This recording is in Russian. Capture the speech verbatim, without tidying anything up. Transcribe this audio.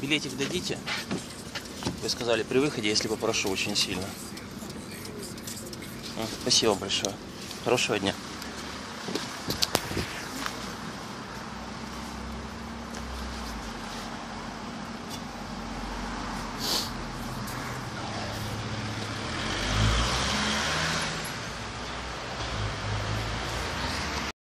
Билетик дадите? Вы сказали при выходе, если попрошу очень сильно. Спасибо большое. Хорошего дня.